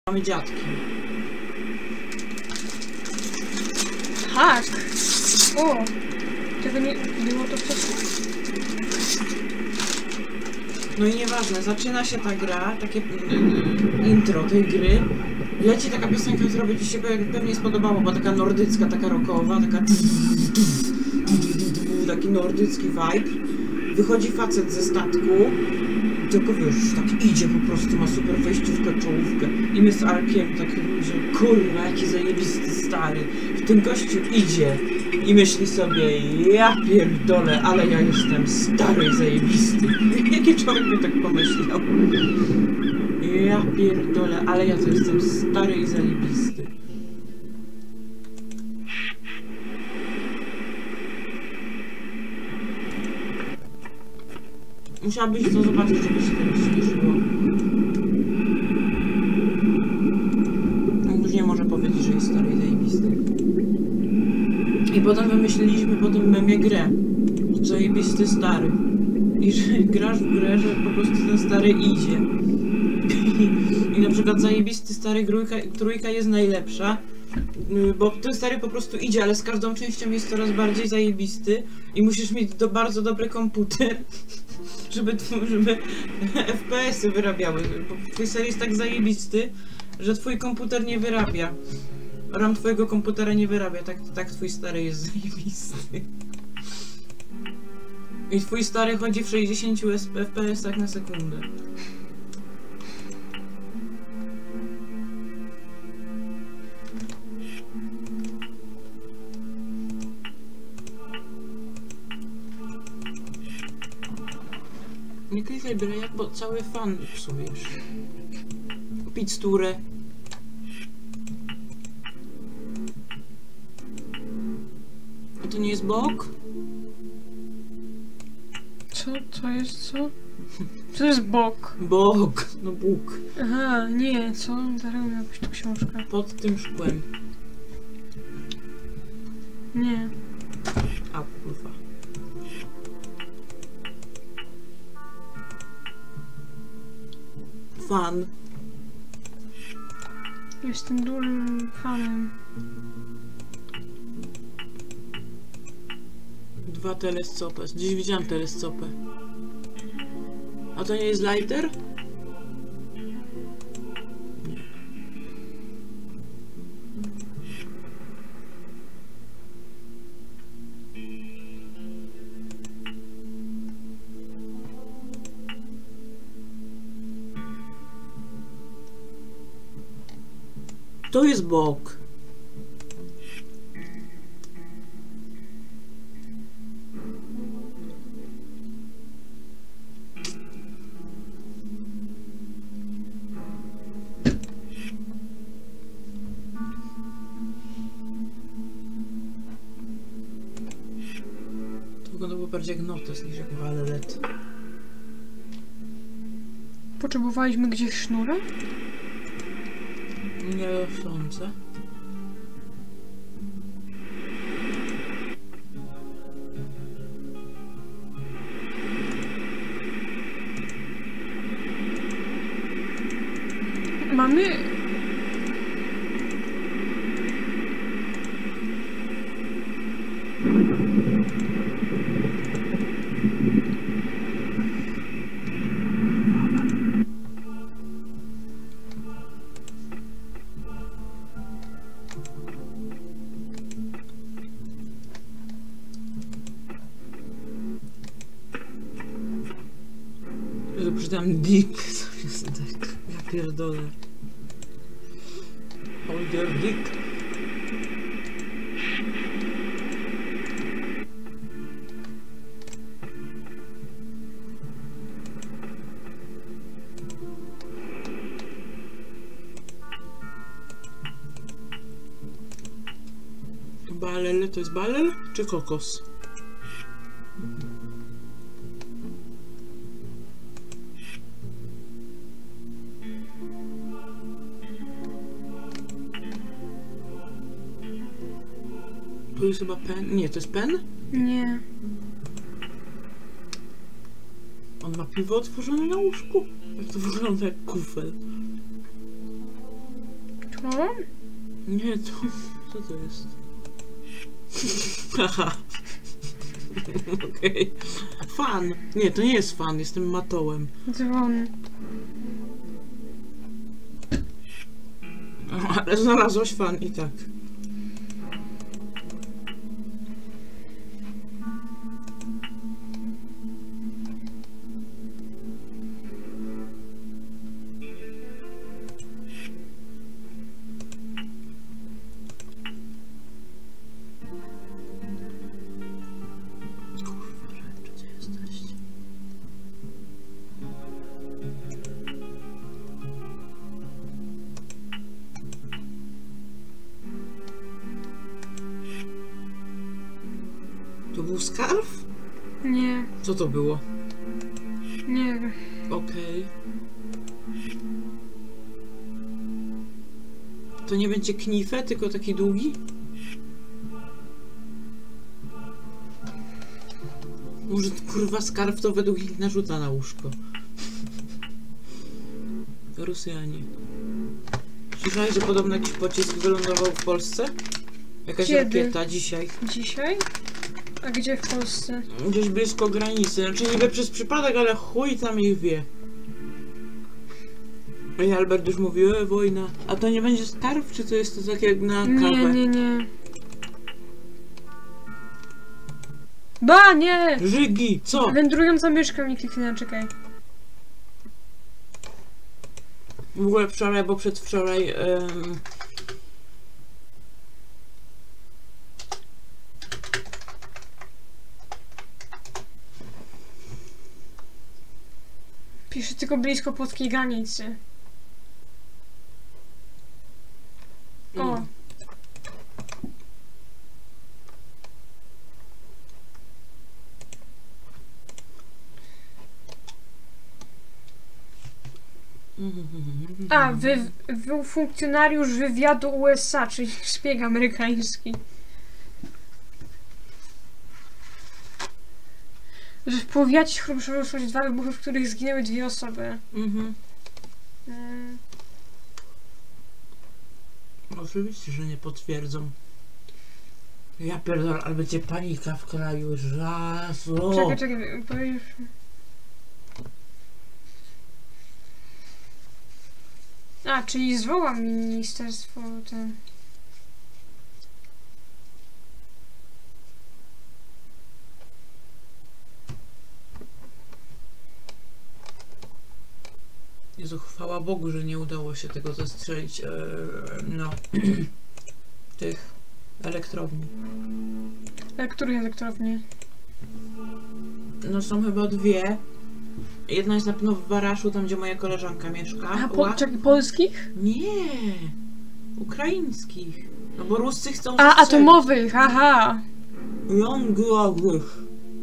Mamy dziadki. Tak. O, tego nie było to wcześniej. No i nieważne, zaczyna się ta gra, takie intro tej gry. Leci taka piosenka, która by ci się pewnie spodobało, bo taka nordycka, taka rockowa, taka taki nordycki vibe. Wychodzi facet ze statku, tylko wiesz, tak idzie po prostu, ma super wejściówkę, czołówkę. I my z Arkiem tak, że kurwa, jaki zajebisty stary. Ten gościu idzie i myśli sobie, ja pierdolę, ale ja jestem stary i zajebisty. Jaki człowiek by tak pomyślał? Ja pierdolę, ale ja to jestem stary i zajebisty. Musiałabyś to zobaczyć, żeby się tego śmieszyło. On już nie może powiedzieć, że jest stary i zajebisty. I potem wymyśliliśmy po tym memie grę. Zajebisty stary. I że grasz w grę, że po prostu ten stary idzie. I na przykład zajebisty stary trójka jest najlepsza. Bo ten stary po prostu idzie, ale z każdą częścią jest coraz bardziej zajebisty. I musisz mieć bardzo dobry komputer. Żeby FPS-y wyrabiały, bo twój ser jest tak zajebisty, że twój komputer nie wyrabia. RAM twojego komputera nie wyrabia, tak twój stary jest zajebisty. I twój stary chodzi w 60 FPS-ach na sekundę. Nie klikaj byle jak, bo cały fan psujesz. Kupić sturę. A to nie jest bok? Co? To jest co? Co to jest bok? Bok, no Bóg. Aha, nie, co? Zaraz miała być tu książka. Pod tym szkłem. Nie. A kurwa. Fan. Jestem dużym fanem. 2 teleskopy. Gdzieś widziałam teleskopę. A to nie jest lighter? To jest bok. To wyglądało bardziej jak notes niż jak walet. Potrzebowaliśmy gdzieś sznurę? Nie sądzę. Mamy... Że przeczytałem dick zamiast tak. Ja pierdolę. Hold your dick. Balel, to jest balel czy kokos? Tu jest chyba pen. Nie, to jest pen? Nie. On ma piwo otworzone na łóżku? Jak to wygląda jak kufel? To? Nie, to... Co to jest? Haha. Okej. Fan. Nie, to nie jest fan, jestem matołem. Dzwon. Ale znalazłaś fan i tak. To był skarf? Nie, Co to było? nie wiem. Okej. To nie będzie knifę, tylko taki długi? Może kurwa skarf to według ich narzuta na łóżko. Rosjanie. Słyszałeś, że podobno jakiś pocisk wylądował w Polsce? Jakaś Kiedy? rakieta dzisiaj. Dzisiaj? A gdzie w Polsce? Gdzieś blisko granicy. Znaczy niby przez przypadek, ale chuj tam ich wie. I Albert już mówił, wojna. A to nie będzie skarb, czy to jest to tak jak na kawę? Nie. Ba, nie! Żygi! Co? Wędrująca myszka mi kliknęła, czekaj. W ogóle wczoraj, bo przedwczoraj Piszę tylko blisko polskiej granicy. O. A, funkcjonariusz wywiadu USA, czyli szpieg amerykański. Że w powiacie Chrobszowie doszło do 2 wybuchy, w których zginęły 2 osoby. Oczywiście, że nie potwierdzą. Ja pierdolę, ale będzie panika w kraju, raz. Czekaj, powiedz. A, czyli zwołam ministerstwo ten. Jezu, chwała Bogu, że nie udało się tego zastrzelić, no, tych elektrowni. Których elektrowni? No są chyba 2. Jedna jest na pewno w Waraszu, tam gdzie moja koleżanka mieszka. A, czekaj, polskich? Nie, ukraińskich. No bo Ruscy chcą A, zastrzelić. atomowych, aha. Jądrowych.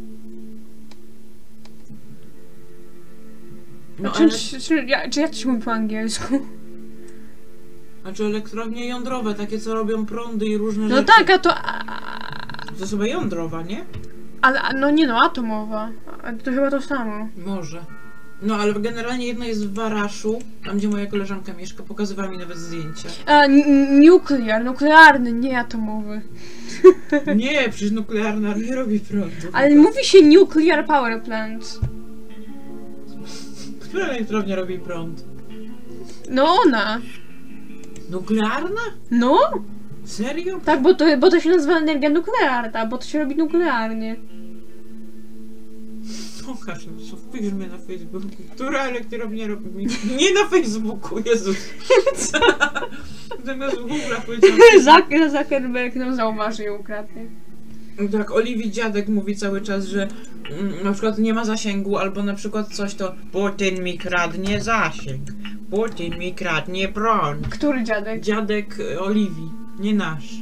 No, Czy jak to się mówi po angielsku? Znaczy elektrownie jądrowe, takie co robią prądy i różne No rzeczy. tak, a to... To jest chyba jądrowa, nie? Ale, no nie no, atomowa. To chyba to samo. Może. No ale generalnie jedna jest w Waraszu, tam gdzie moja koleżanka mieszka, pokazywała mi nawet zdjęcia. A, nuklearny, nie atomowy. Nie, przecież nuklearna nie robi prądu. Ale mówi się nuclear power plant. Która elektrownia robi prąd? No ona. Nuklearna? No? Serio? Tak, bo to się nazywa energia nuklearna, bo to się robi nuklearnie. Pokaż, co wpisz mnie na Facebooku. Która elektrownia robi... Nie na Facebooku, Jezus. Zamiast w Google'ach powiedziałam. Zuckerberg nam zauważył i ukradnie. Tak, Oliwii dziadek mówi cały czas, że na przykład nie ma zasięgu, albo na przykład coś to Putin mi kradnie zasięg, Putin mi kradnie prąd. Który dziadek? Dziadek Oliwii, nie nasz.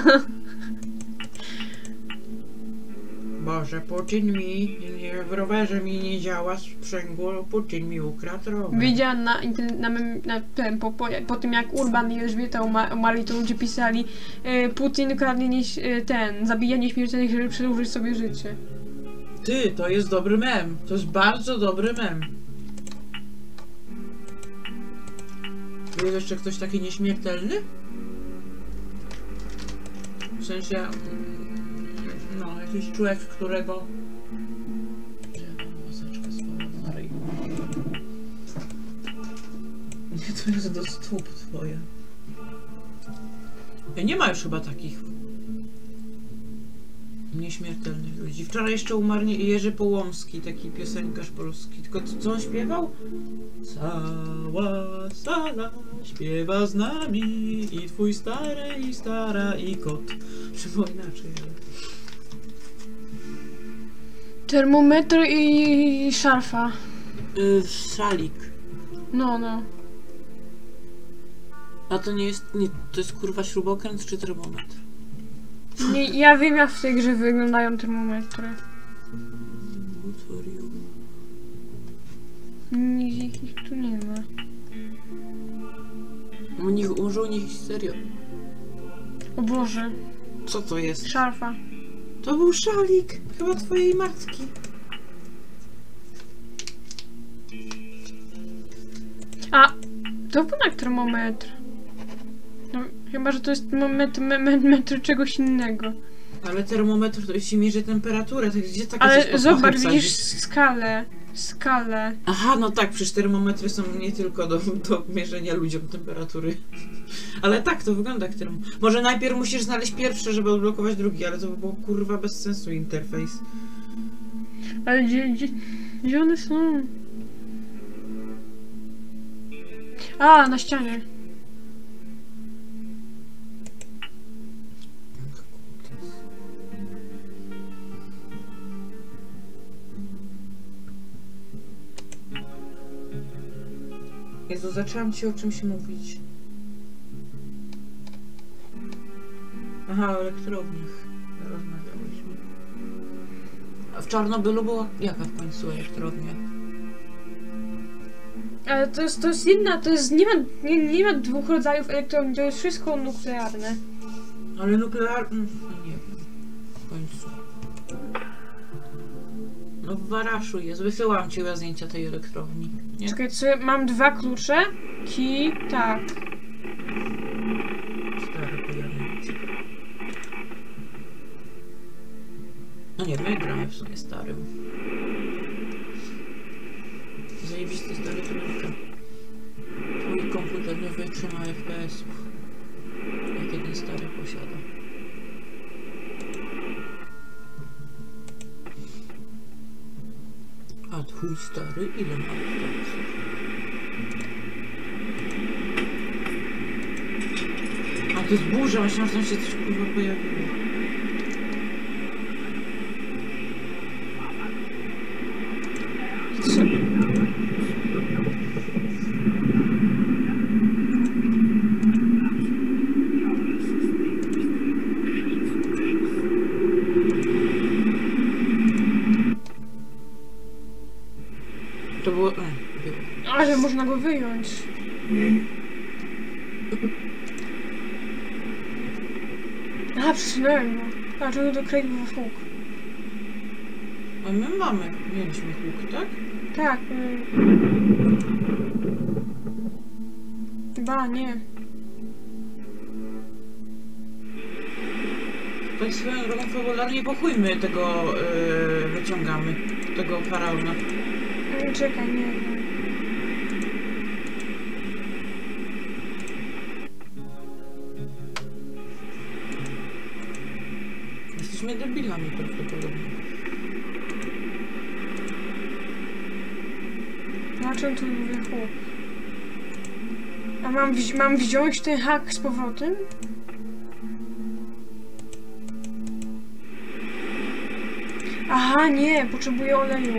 Boże, Putin mi, w rowerze mi nie działa sprzęgło, Putin mi ukradł rower. Widziałam po tym jak Urban i Elżbieta umarli, to ludzie pisali Putin kradnie zabija nieśmiertelnych, żeby przedłużyć sobie życie. Ty, to jest dobry mem, to jest bardzo dobry mem. Jest jeszcze ktoś taki nieśmiertelny? W sensie... no, jakiś człowiek, którego... Gdzie ja mam maseczkę spaloną na ryj? Nie, to jest do stóp twoje. Nie ma już chyba takich nieśmiertelnych ludzi. Wczoraj jeszcze umarł Jerzy Połomski, taki piosenkarz polski. Tylko co on śpiewał? Cała sala śpiewa z nami i twój stary i stara i kot. Chyba inaczej, ale... Termometr i szarfa. Szalik. No. A to nie jest... Nie, to jest kurwa śrubokręt czy termometr? Nie, ja wiem jak w tej grze wyglądają termometry. Nic ich tu nie ma. Może u nich serio. O Boże. Co to jest? Szarfa. To był szalik. Chyba twojej matki. A, to był jak termometr. No, chyba, że to jest metr czegoś innego. Ale termometr to się mierzy temperaturę, to gdzie takie coś Ale pod zobacz, pachą widzisz wsadzić? skalę. Aha, no tak, przecież termometry są nie tylko do mierzenia ludziom temperatury. Ale tak, to wygląda jak termometr. Może najpierw musisz znaleźć pierwszy, żeby odblokować drugi, ale to by było kurwa bez sensu interfejs. Ale gdzie one są? A, na ścianie. Jezu, zaczęłam ci o czymś mówić. Aha, o elektrowniach rozmawiałyśmy. A w Czarnobylu była jaka w końcu elektrownia? Ale to jest jedna, nie ma dwóch rodzajów elektrowni, to jest wszystko nuklearne. Ale nuklearne... No nie wiem. W końcu. No w Waraszu jest. Wysyłam ci zdjęcia tej elektrowni. Nie? Czekaj, co, mam 2 klucze? Tak. Stare pojemnice. No nie, my gramy w sumie starym. Zajebisty stary trójka. Twój komputer nie wytrzyma FPS-ów. Jak jeden stary posiada. A twój stary ile ma FPS-ów? A to jest burza, myślałam, że tam się coś kurwa pojawiło. Co? To było... Ale można go wyjąć. A, przesunąłem go. A, to do Krake'ów huk. A my mieliśmy huk, tak? Tak. Chyba nie. Tak swoją drogą fabularnie pochujmy tego, wyciągamy, tego faraona. Czekaj, nie. Jesteśmy debilami prawdopodobnie. Na czym tu mówię huk? A mam wziąć ten hak z powrotem? Aha, nie, potrzebuję oleju.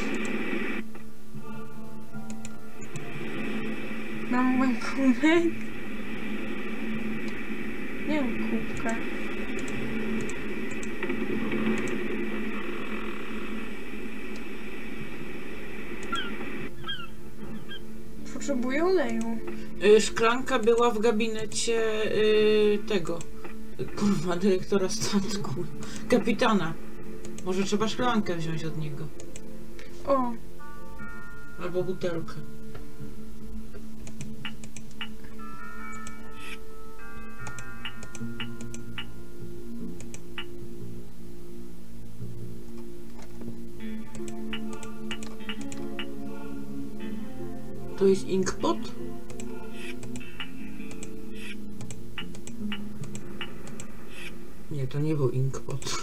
Mam kubek? Nie mam kubka. Potrzebuję oleju. Szklanka była w gabinecie tego. Kurwa, dyrektora statku. Kapitana. Może trzeba szklankę wziąć od niego. O. Albo butelkę. To jest inkpot? Nie, to nie był inkpot.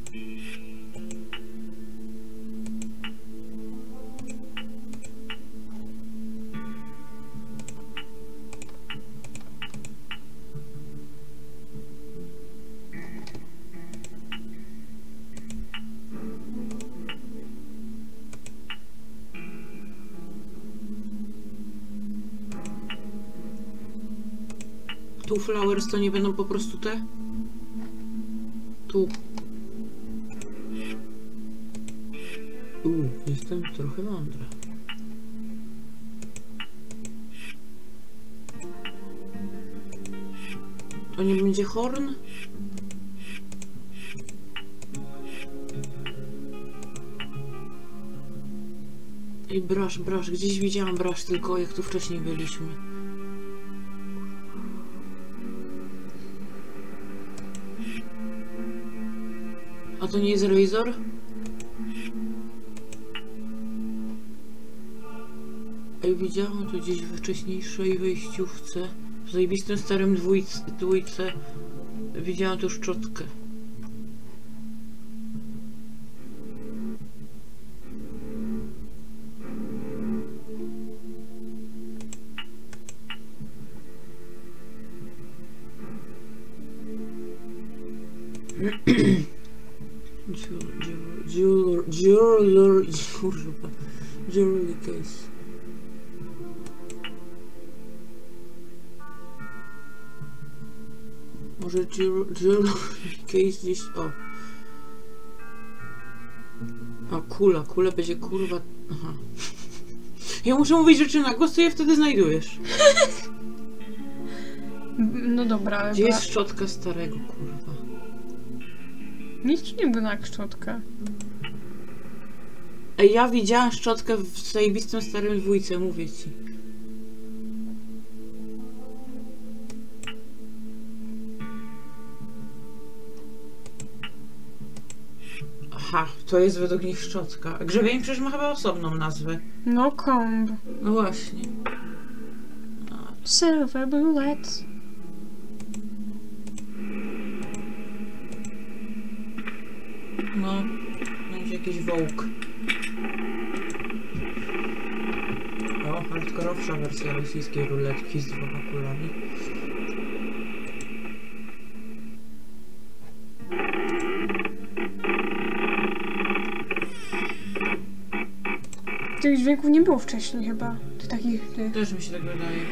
Tu flowers to nie będą po prostu te? Tu. Jestem trochę mądra. To nie będzie horn? Ej, brush, gdzieś widziałam brush, tylko jak tu wcześniej byliśmy. A to nie jest Razor? Ej, widziałam to gdzieś we wcześniejszej wejściówce. W zajebistym starym dwójce. Widziałam tu szczotkę. Jewelry case. Może jewelry case gdzieś... O. A kula będzie kurwa... Aha. Ja muszę mówić rzeczy na głos, to je wtedy znajdujesz. No dobra, gdzie jest szczotka starego, kurwa? Nic tu nie było jak szczotka. Ej, ja widziałam szczotkę w zajebistym starym dwójce, mówię ci. Aha, to jest według nich szczotka. A grzebień przecież ma chyba osobną nazwę. No, comb. No właśnie. Silver bullet. No, będzie jakiś wołk. O, hardkorowsza wersja rosyjskiej ruletki z 2 kulami. Tych dźwięków nie było wcześniej chyba. Takich... Też mi się tak wydaje.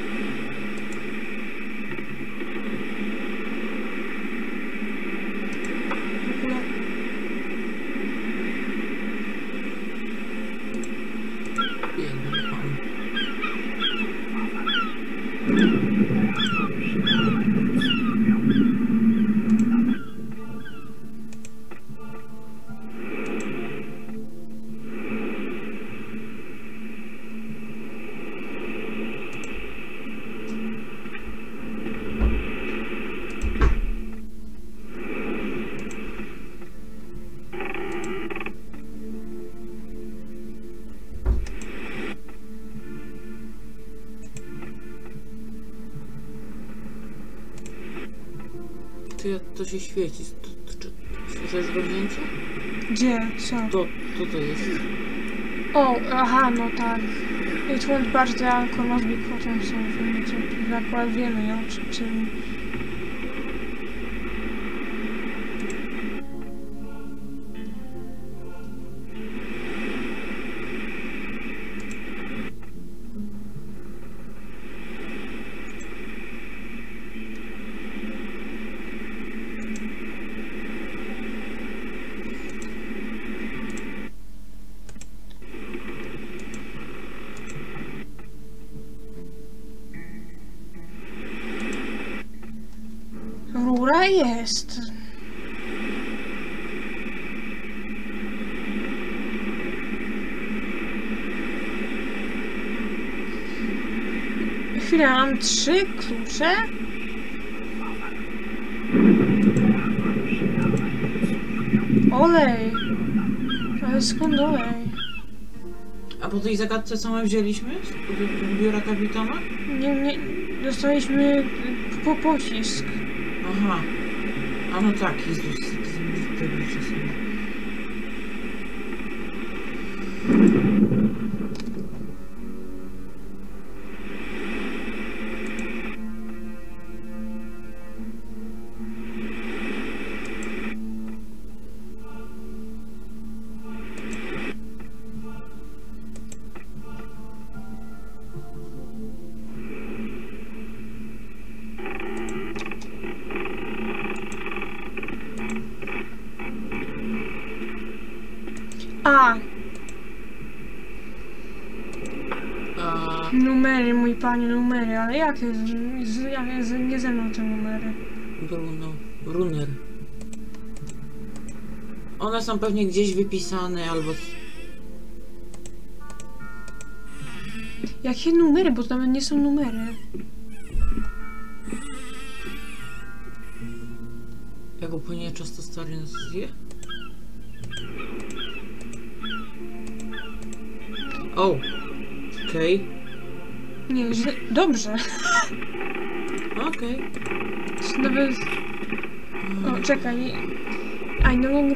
To się świeci. Słyszysz rownięcie? Gdzie? Co? To jest. O, aha, no tak. It won't budge the alcohol must be caught on something. Akurat wiemy, no, czym... Rura jest. Chwilę, mam 3 klucze? Olej. Ale skąd olej? A po tej zagadce co my wzięliśmy? Z biura kapitana? Nie, dostaliśmy pocisk. Aha. A no tak, Jezus. Dobrze sobie. Numery, mój panie, numery, ale jakie? Nie ze mną te numery. Runner. One są pewnie gdzieś wypisane albo... Jakie numery? Bo to nawet nie są numery. Jak upłynie czas, to stary nas zje? O! Okej. Nie, źle. Dobrze. Okej. Nawet... O, czekaj. I no longer...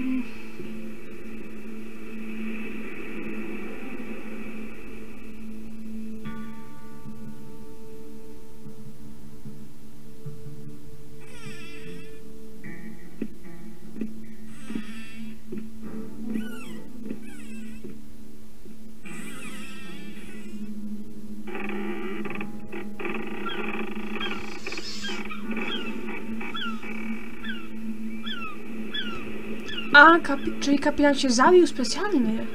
A, czyli kapitan się zabił specjalnie.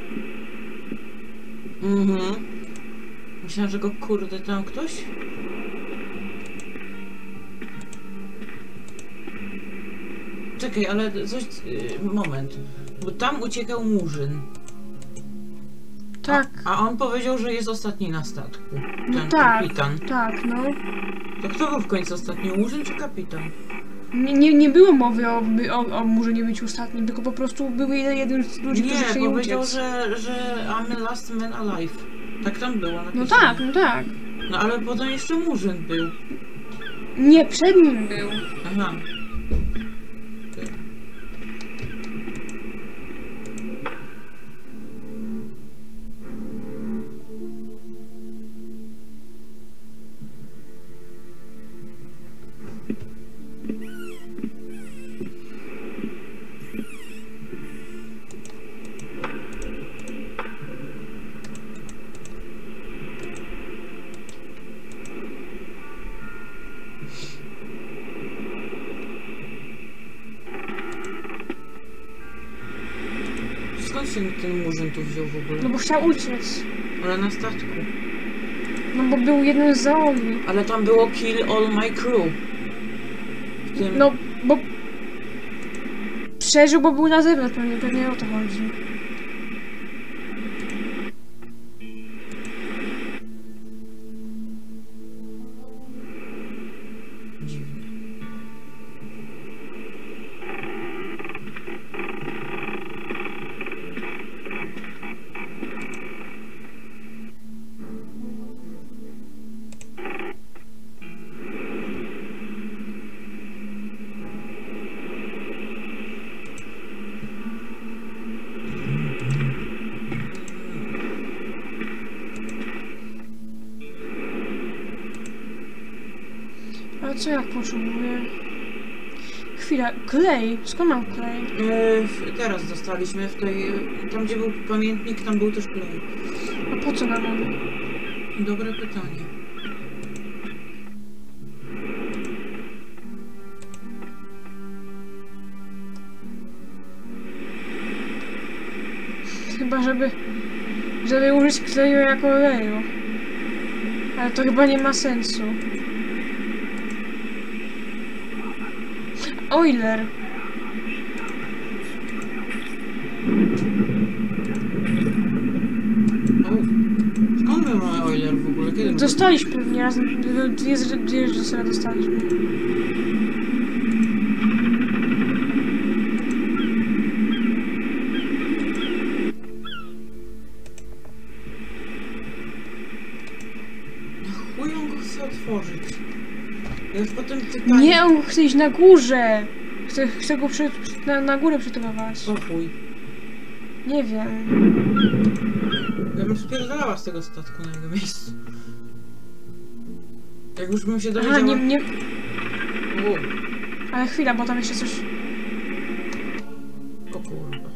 Myślałem, że go kurde tam ktoś... Czekaj, ale coś... moment. Bo tam uciekał Murzyn. Tak. A on powiedział, że jest ostatni na statku. No Ten tak, kapitan. tak, no. To kto był w końcu ostatni? Murzyn czy kapitan? Nie było mowy o Murzynie być ostatnim, tylko po prostu był jeden z ludzi, którzy chcieli powiedział, uciec. że I'm the last man alive. Tak tam było napisane. No tak. No ale potem jeszcze Murzyn był. Nie, przed nim był. Aha. Skąd się ten Murzyn tu wziął w ogóle? No bo chciał uciec. Ale na statku. No bo był jednym z załogi. Ale tam było kill all my crew. W tym... No, bo... Przeżył, bo był na zewnątrz, pewnie o to chodzi. Dziwne. Ale co ja potrzebuję? Chwila, klej? Skąd mam klej? Teraz dostaliśmy w tej... Tam gdzie był pamiętnik, tam był też klej. A po co nam on? Dobre pytanie. Chyba, żeby użyć kleju jako oleju. Ale to chyba nie ma sensu. Oiler. O, skąd my mamy Oiler w ogóle? Kiedy Dostaliśmy pewnie razem. Dwie rzeczy sobie dostaliśmy. Ja już potem pytanie... Nie, on chce iść na górze. Chcę go na górę przytulować. O chuj. Nie wiem. Ja bym spierdalała z tego statku na jego miejscu. Jak już bym się dowiedziała... Aha, nie... O, Ale chwila, bo tam jeszcze coś... o kurwa.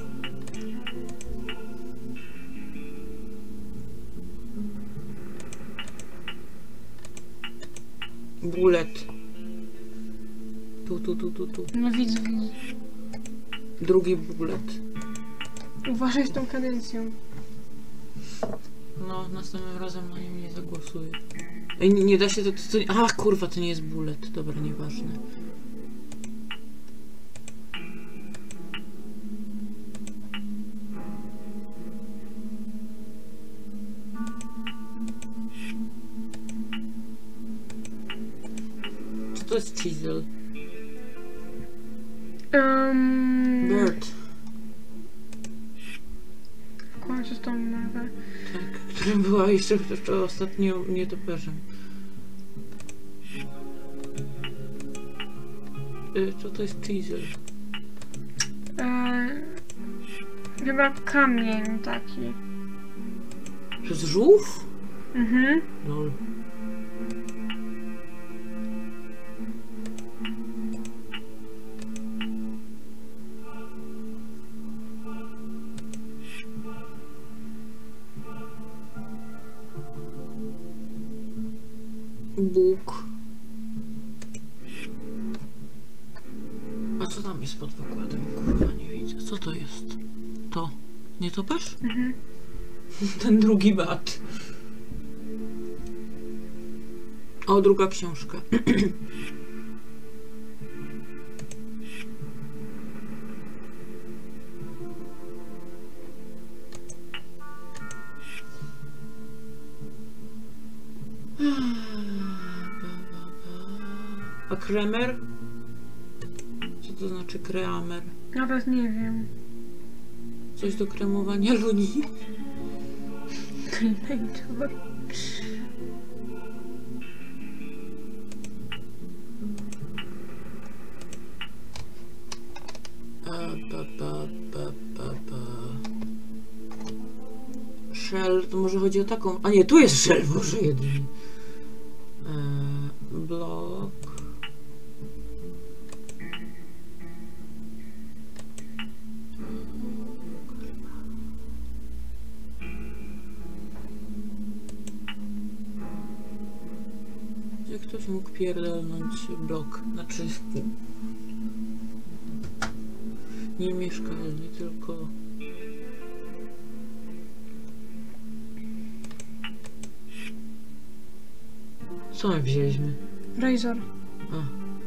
Bullet. Tu. No widzę. Drugi bullet. Uważaj z tą kadencją. No, następnym razem na nim nie zagłosuję. Ej, nie da się to... A, kurwa, to nie jest bullet. Dobra, nieważne. Co to jest chisel? Bird. W końcu z tą nazwę. Tak, która była jeszcze ostatnio nietoperzem. Co to jest chisel? Chyba kamień taki. To jest żółw? Mhm. Lol. Bóg. A co tam jest pod pokładem? Kurwa, nie widzę. Co to jest? To. Nie topisz? Mhm. Ten drugi bat. O, druga książka. A kremer? Co to znaczy kreamer? Nawet nie wiem. Coś do kremowania ludzi? Cremator. Shell, to może chodzi o taką... A nie, tu jest shell, może jedynie. Blok. Gdzie ktoś mógł pierdolnąć blok? Znaczy... Nie mieszkalny, tylko... Co my wzięliśmy? Razor. A.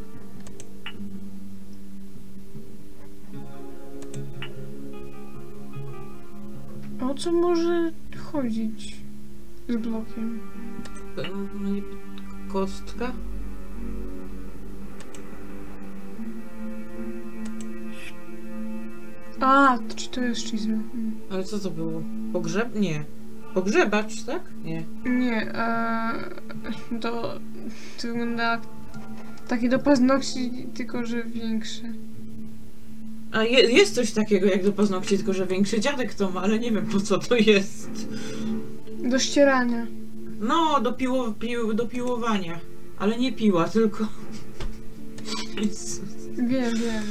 O co może chodzić z blokiem? Kostka? A, czy to jest chisel? Ale co to było? Pogrzeb? Nie. Pogrzebacz, tak? Nie. Nie, to wygląda jak takie do paznokci, tylko że większe. A jest coś takiego jak do paznokci, tylko że większy dziadek to ma, ale nie wiem po co to jest. Do ścierania. No, do piłowania. Ale nie piła, tylko... Jezus. Wiem.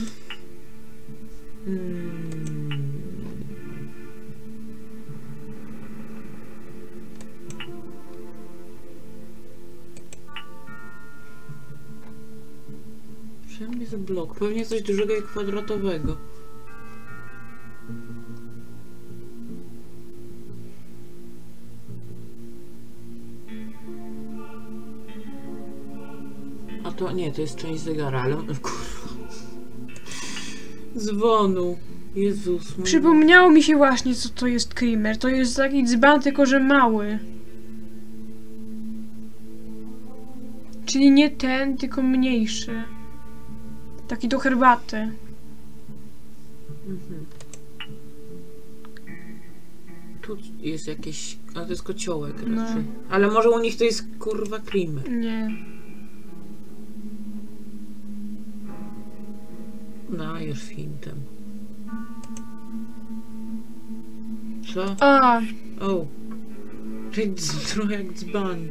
Czym jest blok? Pewnie coś dużego i kwadratowego. A to nie, to jest część zegara, ale kurwa. Dzwonu. Jezus. Przypomniało mi się właśnie, co to jest creamer. To jest taki dzban, tylko że mały. Czyli nie ten, tylko mniejszy. Taki do herbaty. Mhm. Tu jest jakieś... A to jest kociołek raczej. No. Ale może u nich to jest kurwa creamer. Nie. uznajesz fintem. Co? A, O. Czyli trochę jak dzban.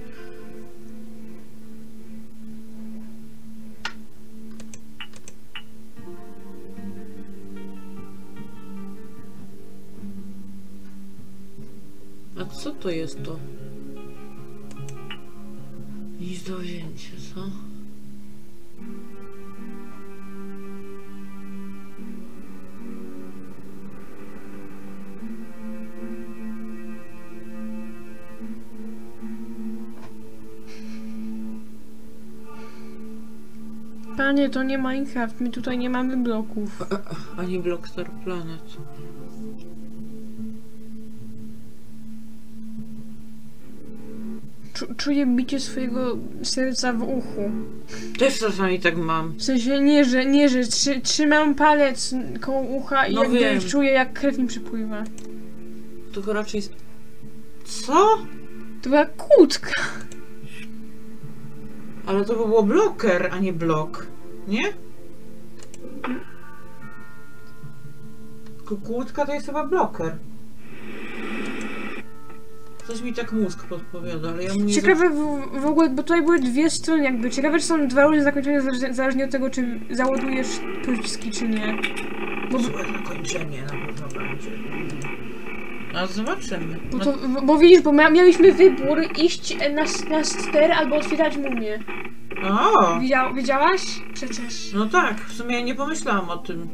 A co to jest to? Nic do wzięcia, co? panie, to nie Minecraft, my tutaj nie mamy bloków. Ani Blockstar Planet. Czuję bicie swojego serca w uchu. Też czasami tak mam. W sensie nie, że trzymam palec koło ucha i No jakby wiem. czuję, jak krew mi przypływa. Tylko raczej... Co? To była kłódka. Ale to by było bloker, a nie blok. Nie? Kłódka to jest chyba bloker. Coś mi tak mózg podpowiada, ale ja mu nie... Ciekawe w ogóle, bo tutaj były dwie strony jakby. Ciekawe, czy są dwa różne zakończenia zależnie od tego, czy załadujesz pociski, czy nie. Złe zakończenie na pewno będzie. A zobaczymy. Bo widzisz, bo mieliśmy wybór iść na ster albo otwierać mumię. O! Wiedziałaś? Przecież. No tak, w sumie nie pomyślałam o tym.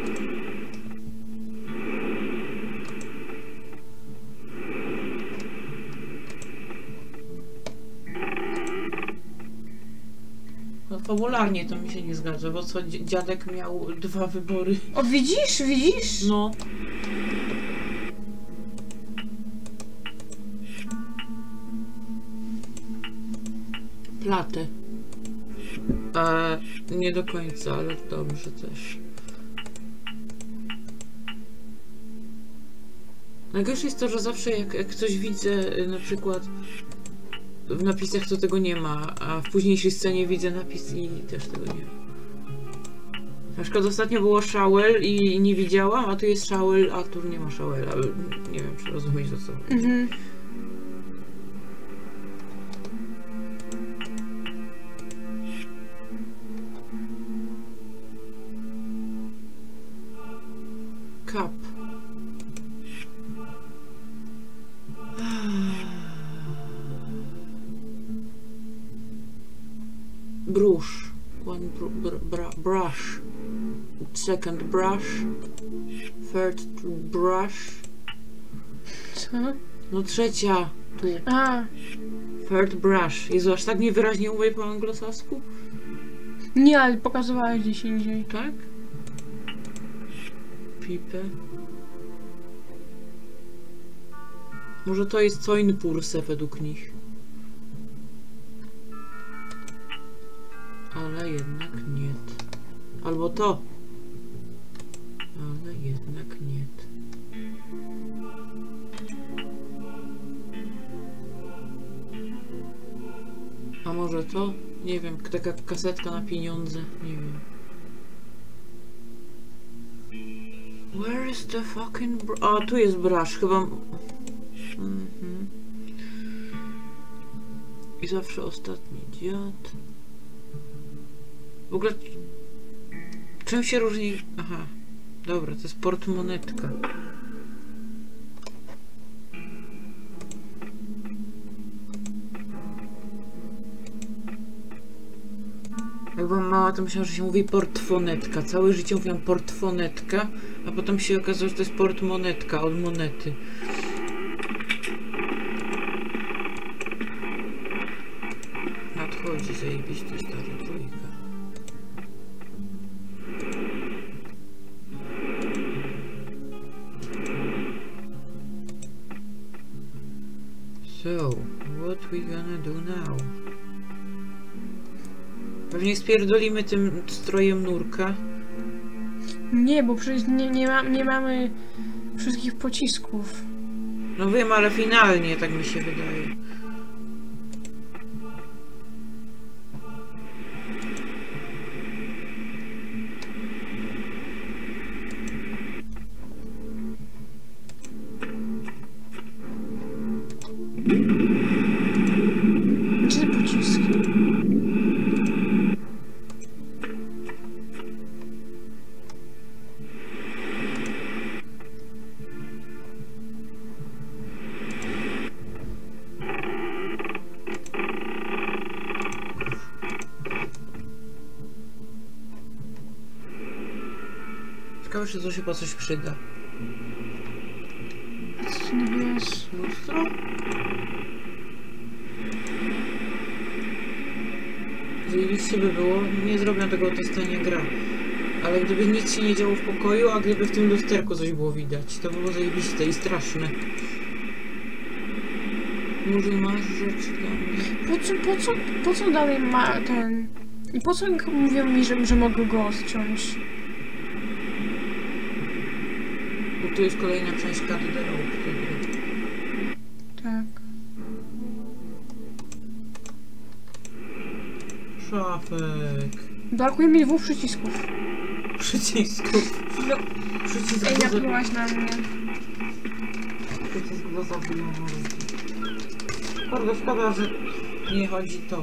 No, fabularnie to mi się nie zgadza, bo co, dziadek miał dwa wybory. O, widzisz? Widzisz? No. Platę. Nie do końca, ale dobrze też. Najgorsze jest to, że zawsze jak coś widzę, na przykład w napisach, to tego nie ma, a w późniejszej scenie widzę napis i też tego nie ma. Na przykład ostatnio było Shovel i nie widziałam, a tu jest Shovel, a tu nie ma Showela. Nie wiem, czy rozumieć, o co chodzi. Mhm. Cup. Brush. One brush. Second brush. Third brush. Co? No trzecia. Tu. A, Third brush. Jezu, aż tak niewyraźnie mówię po anglosasku? nie, ale pokazywałeś gdzieś indziej. Tak? Pipę. Może to jest Coinpurse według nich. Ale jednak nie. Albo to. Ale jednak nie. A może to? Nie wiem, taka kasetka na pieniądze. Nie wiem. Where is the fucking a, tu jest brush, chyba... I zawsze ostatni dziad. W ogóle... Czym się różni... Aha. Dobra, to jest portmonetka. Jak byłam mała, to myślałam, że się mówi portfonetka. Całe życie mówiłam portfonetka, a potem się okazało, że to jest portmonetka od monety. Nadchodzi zajebiście stary trójka. So, what we gonna do now? Pewnie spierdolimy tym strojem nurka. Nie, bo przecież nie mamy wszystkich pocisków. No wiem, ale finalnie tak mi się wydaje. Gdzie te pociski? Ciekawe, czy to się po coś przyda. Co nie wiesz? Lustro? Zajebiście by było, nie zrobią tego testu, nie gra. Ale gdyby nic się nie działo w pokoju, a gdyby w tym lusterku coś było widać, to by było zajebiste i straszne. Może masz rzeczy dla mnie. Po co dalej ma ten... I po co mówią mi, że mogę go odciąć? Bo tu jest kolejna część katedrału tej gry. Tak. Szafek. Brakuje mi 2 przycisków. Przycisków. No. Przycisk Ej, do naplułaś na mnie. Przycisk do zabijania ludzi. Bardzo szkoda, że nie chodzi to.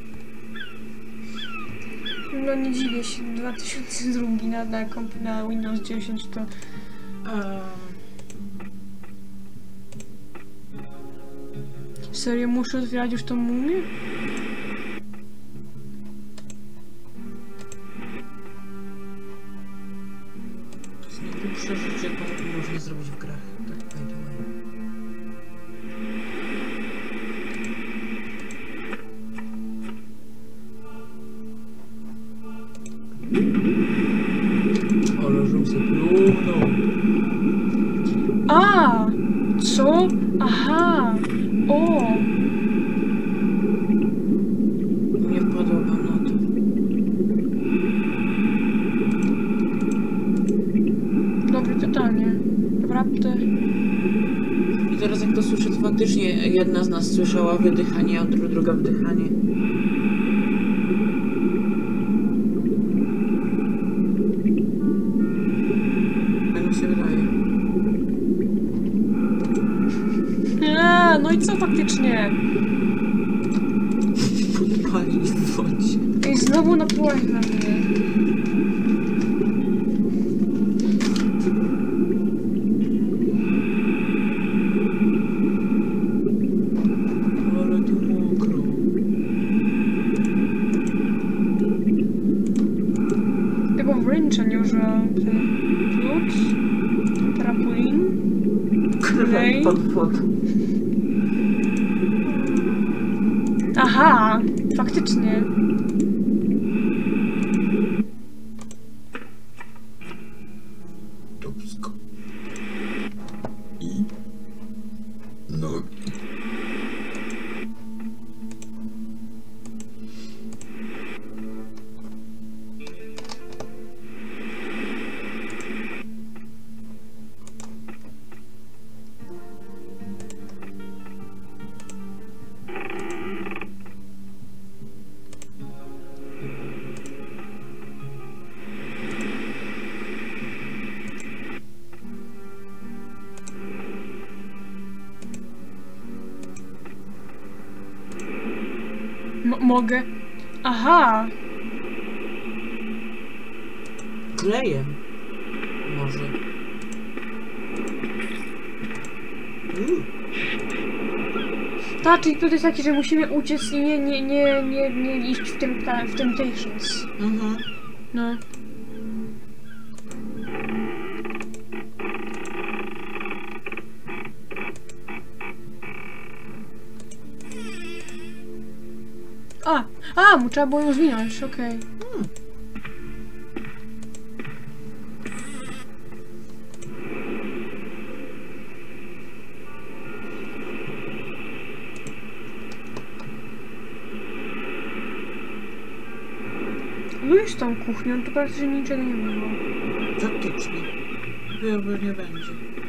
No nie dziwię się, 2002 na Windows 10 to... Serio, muszę otwierać już tą mumię? To jest najgłupsze rzeczy, jaką można zrobić w grach. Tak, by the way. Ale żebym się plumnął. A! Co? Aha! O! Nie wpadłabym na to. Dobre pytanie. Naprawdę. I teraz jak to słyszę, to faktycznie jedna z nas słyszała wydychanie, a druga wdychanie. Tak mi się wydaje. No i co faktycznie? Podpali w wodzie. Ej, znowu naplułaś na mnie. Ale tu mokro. Tego wręcza nie użyłam. Klucz. Trampolin. Klej. Pod wodą. Aha! Faktycznie. Dubsko. I nogi. Mogę. Aha! Klejem. Może. Tak, czyli to jest taki, że musimy uciec i nie iść w Temptations. Mhm. No. Mu trzeba było ją zwinąć, okej. No i z tą kuchnią to praktycznie niczego nie było. Faktycznie. Chyba nie będzie.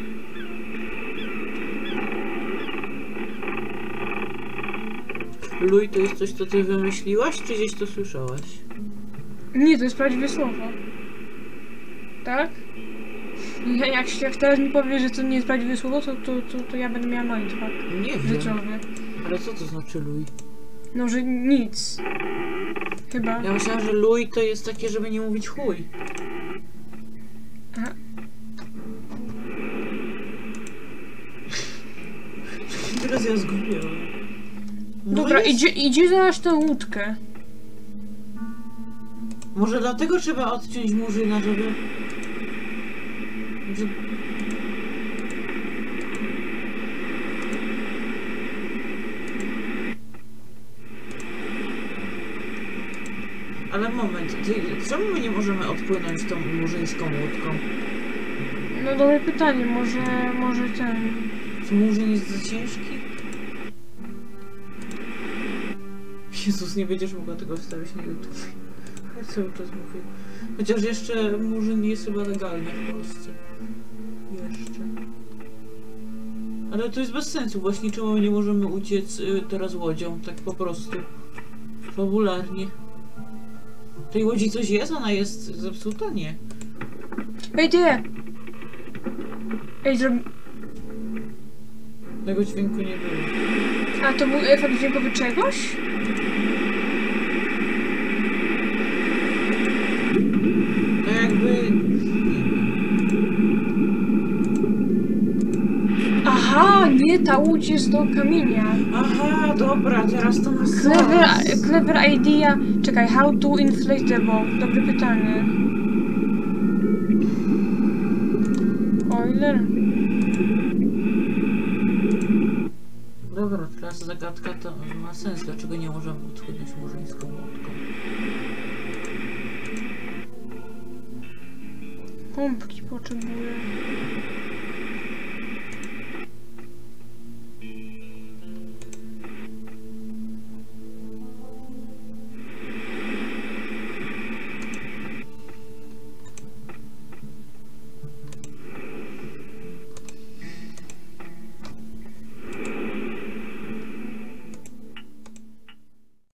Luj, to jest coś, co ty wymyśliłaś, czy gdzieś to słyszałaś? Nie, to jest prawdziwe słowo. Tak? Jak teraz mi powie, że to nie jest prawdziwe słowo, to ja będę miała mindfuck Nie wiem. życiowy. Ale co to znaczy luj? No, że nic. Chyba. Ja myślałam, że luj to jest takie, żeby nie mówić chuj. Aha. Teraz ja zgubiłam. Dobra, idzie znaleźć tę łódkę. Może dlatego trzeba odciąć murzyna, żeby... Ale moment, czemu my nie możemy odpłynąć tą murzyńską łódką? No dobre pytanie, może ten... Czy murzyn jest za ciężki? Jezus, nie będziesz mogła tego wstawić na YouTube. Ja cały czas mówię. Chociaż jeszcze murzyn jest chyba legalny w Polsce. Jeszcze. Ale to jest bez sensu. Właśnie czemu my nie możemy uciec teraz łodzią, tak po prostu. Fabularnie. W tej łodzi coś jest? Ona jest zepsuta? Nie. Ej, ty! Ej, Tego dźwięku nie było. A to był efekt dźwiękowy czegoś? To jakby... Aha, nie, ta łódź jest do kamienia. Aha, dobra, teraz to ma sens. Clever idea. Czekaj, how to inflate the boat? Dobre pytanie. Oiler? Dobra, teraz zagadka to ma sens. Dlaczego nie możemy odpłynąć murzyńską łódką? Pompki potrzebuję.